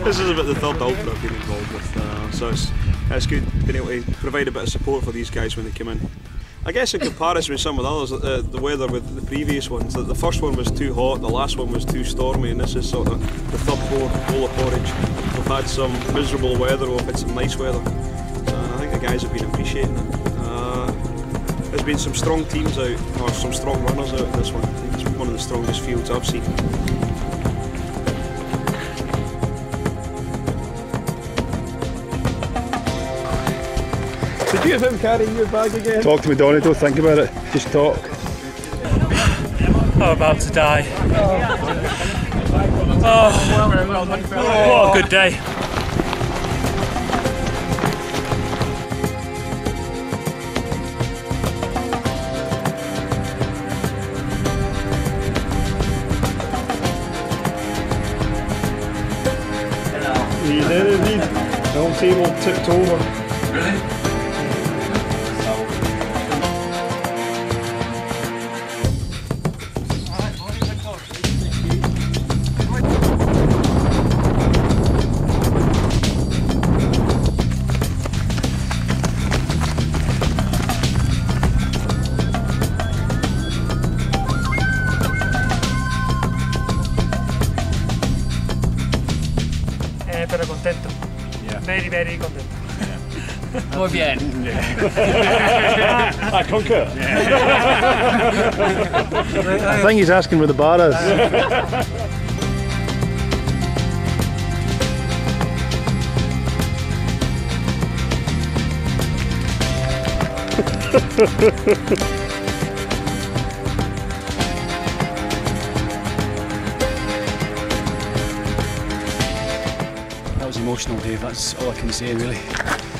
This is about the third Ultra I've been involved with, so it's good being able to provide a bit of support for these guys when they come in. I guess in comparison with some of the others, the weather with the previous ones, the first one was too hot, the last one was too stormy, and this is sort of the third bowl of porridge. We've had some miserable weather, we've had some nice weather, so I think the guys have been appreciating it. There's been some strong teams out, or some strong runners out in this one. I think it's one of the strongest fields I've seen. Did you have him carrying your bag again? Talk to me, Donnie, don't think about it, just talk. I'm about to die. Oh, what a good day. You did indeed. The whole table tipped over. Really? Pero contento. Yeah. Very, very contento. Yeah. Muy bien. I concur. I think he's asking where the bar is. That was emotional, Dave, that's all I can say really.